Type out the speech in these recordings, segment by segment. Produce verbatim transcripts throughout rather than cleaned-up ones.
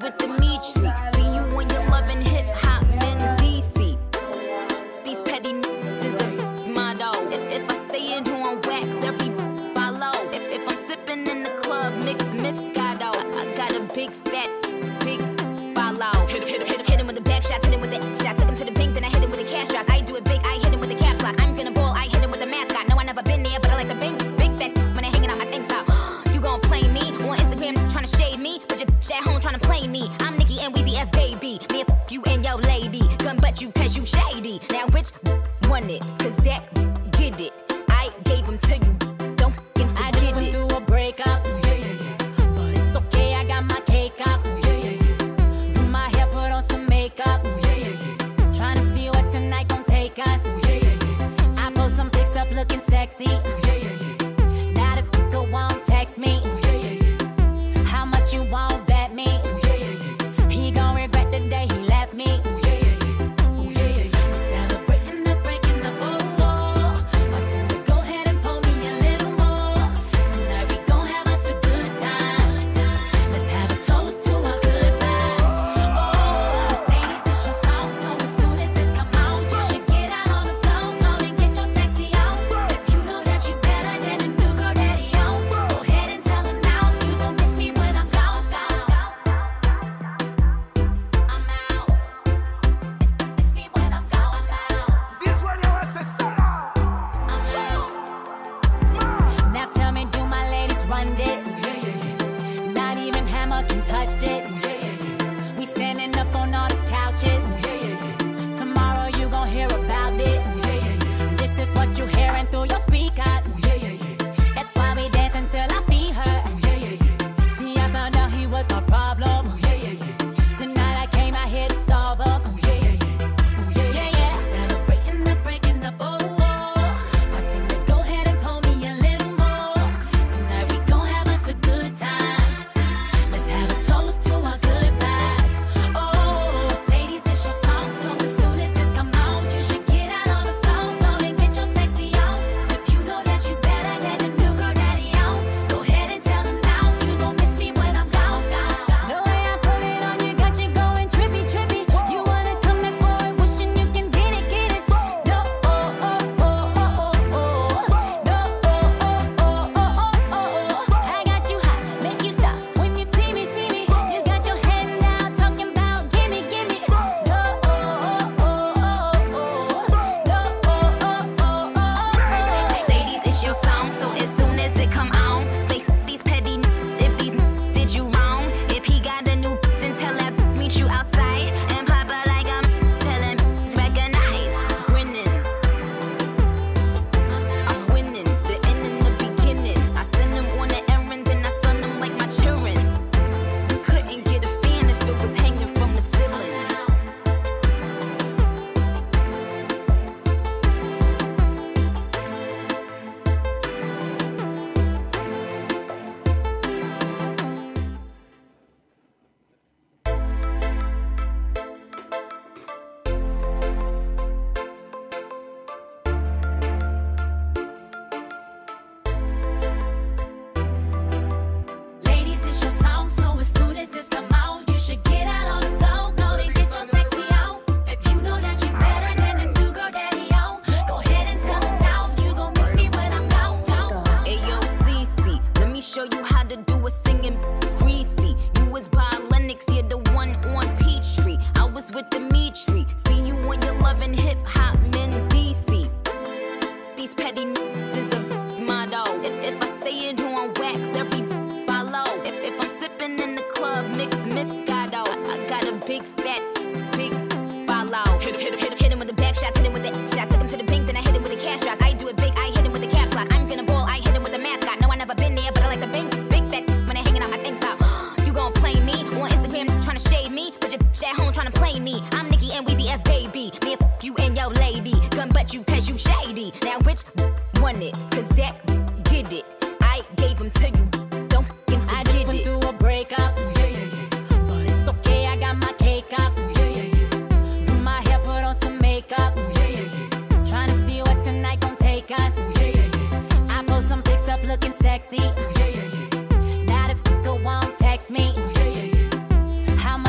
with Dimitri. See you when you're loving hip hop in D C. These petty niggas is a motto. If, if I say it on wax, every follow. If, if I'm sipping in the club, mix Moscato. I, I got a big fat, big follow. Hit him, hit him, hit him, hit him with the back shots, hit him with the shots. Took him to the bank, then I hit him with the cash drops. I do it big, I hit him with the caps lock. I'm gonna ball, I hit him with the mascot. No, I never been there, but I like the big, big fat when they hanging out my tank top. You gon' play me on Instagram, trying to shade me, but your bitch at home trying to play me. I'm Nicki and Weezy F baby. Me and f- you and your lady. Gun butt you cause you shady. Now which won it? Cause that get it. I gave him to you. Don't f***ing forget it. I just went through a breakup. Yeah, yeah, yeah. But it's okay, I got my cake up. Yeah, yeah, yeah. Do my hair, put on some makeup. Yeah, yeah, yeah. Trying to see what tonight gon' take us. Yeah, yeah, yeah. I post some pics up looking sexy. Yeah, yeah, yeah. Now this go won't text me. Yeah, yeah, yeah. How much you won't bet me? Yeah, yeah, yeah. He gon' regret the day he left me. Sexy. Yeah, yeah, yeah. Now this go won't text me. Yeah, yeah, yeah. How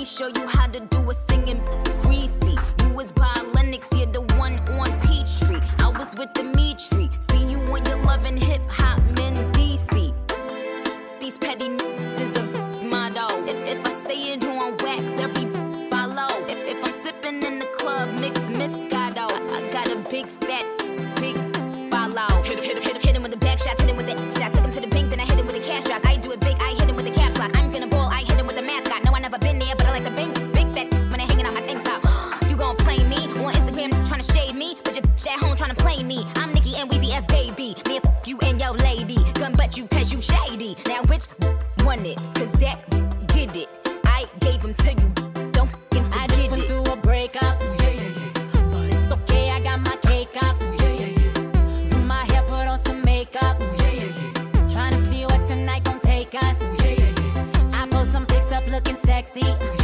show you how to do a singing greasy. You was by Lennox, you're the one on Peachtree. I was with Dimitri, seen you when you're loving hip hop men D C. These petty n- is a motto. If, if I say it on wax, every follow. If, if I'm sipping in the club, mix Moscato. I, I got a big fat, big follow. Hit, hit, hit, hit him with the back shots, hit him with the shots. Took him to the bank, then I hit him with the cash drops. I do it big, I hit him with the caps lock. I'm gonna ball, I hit him with the mascot. No, I never been there, but I like the big, big fat when they hanging out my tank top. You gon' play me on Instagram, trying to shade me, but your bitch at home trying to play me. I'm Nicki and Weezy F baby. Me and f- you and your lady. Gun but you cause you shady. Now which won it? Cause that get it. I gave him to you. Don't f***ing forget I just went it. through a breakup. Ooh, yeah, yeah, yeah. But it's okay, I got my cake up. Ooh, yeah, yeah, yeah. Do my hair, put on some makeup. Ooh, yeah, yeah, yeah. Tryna see what tonight gon' take us. Ooh, yeah, yeah, yeah. I post some pics up looking sexy. Ooh,